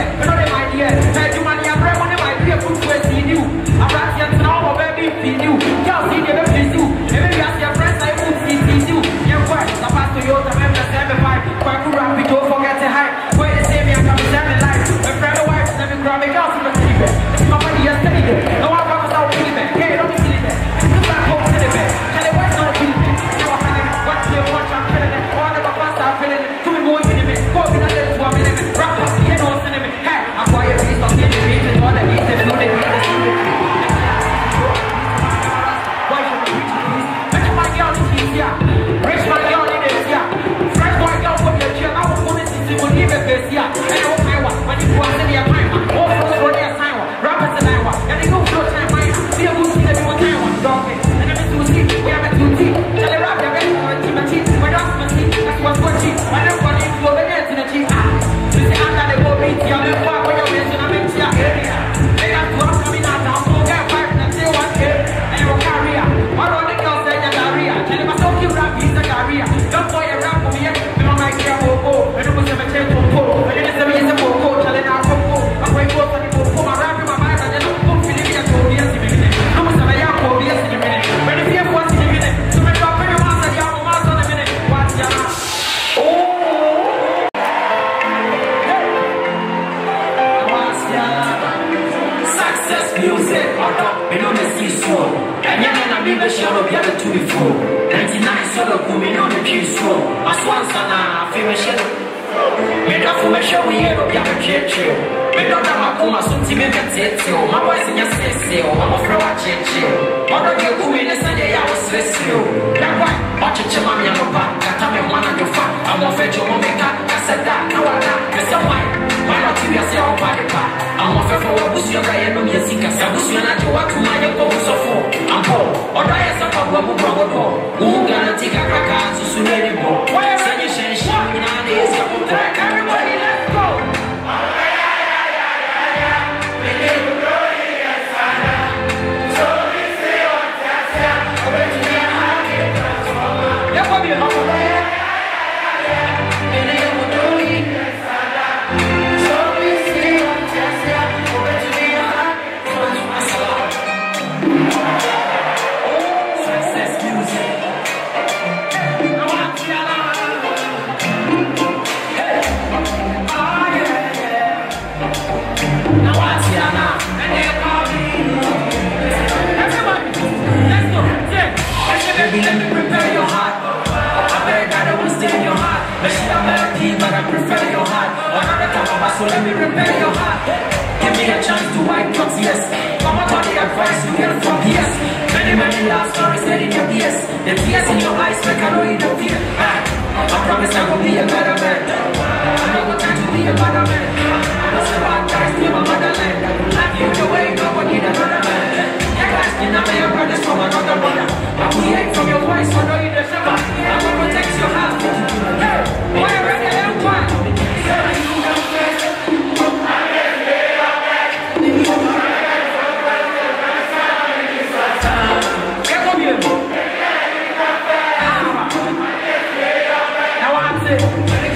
idea. You know them idea. Hey, you money, I'm ready when them idea. Put to a see you. I'm right here to know baby feed you. Y'all see them please you. Maybe ask your friends I won't see you. You're what? The pastor you the member 75. Quite cool rap, don't forget to hide. Where they say me, I come to them in life. My friend or wife, let me grab me girls in the city bed. My money is steady there. No one comes out with me. Hey, don't be silly there. Look back home to the bed. Tell it what's not killing me. You are feeling it. What's your watch? I'm feeling it. All of my past are feeling it. Too many more in me. Go in and let it swap in it. Rap up, you know what's in me. Hey, I'm quiet, please don't get the beat. All the beats, they know they beat the beat. Why should we reach please? Rich my girl in cheese, yeah. Rich my girl in this, yeah. Fresh boy girl from your chair. I was going to see you leave it this, yeah. And I won't pay one. When you go out in your time, all from the road, there's time. Rappers and I want. And they go flow time, mine. See a good see that you want time one. Dog it. And I'm into see. We have a 2T. Tell the rap, you're ready for a team of cheese. When I'm my team, that's what's what cheese. When I'm going to go over there to the cheese. Ah. You see, I'm not a go beat. You're the fuck when you're racing. I'm into your area. They have to have coming out. I'm going to get five and say one day. And you're a carrier. What are the girls say you're diarrhea? Tell them I don't keep rap, he's a carrier. Don't boy a rap for me. You know my care for go. And you must have a chair to go. And then it's a reason for go. Tell them I'm from go. I'm going to go for the go. For my rap in my mind. And then I'm going to finish it. No must have a yap for this in a minute. But if you have what's in a minute. So make up for your master. You have a master in a minute. What's your oh. Success music. We know the sea so. And you're not even sure of the other two before. 99 solo coming on the pew so. As one son, I feel a shell. Made up for a show, we have a church. Made up my coma, some team and set you. My voice in your say, I'm a floor at church. What are you doing? Sunday, I was stressed you. That's why, watch a chamami on the back. Catame one on your fat. I'm a fetch your mom. I said that. No, I'm not. Because I'm white. Why not you yourself by the back? I'm a fair for what was your guy and no music. I was your not to walk to my young so for. I'm poor. Or I have some problem with our poor. Who gonna take a crack out to soon anymore? Why are you saying shit? Nowadays, everybody, let's go. Baby, let me prepare your heart. I bet that I will stay in your heart. But she a melody, but I prefer your heart. Another time of us, so let me prepare your heart. Give me a chance to wipe your tears. Come on, the advice you get from PS. Many, many love stories said in your PS. The tears in your eyes make a know you don't fear. I promise I will be a better man. I know what time to be a better man. I was a bad guy, still my motherland. I will love you the way nobody need another man. You know your brothers from another mother. But we ain't from your voice, so know you the sugar. I will protect your heart. Hey, boy, I'm ready, I'm fine. Now I'm saying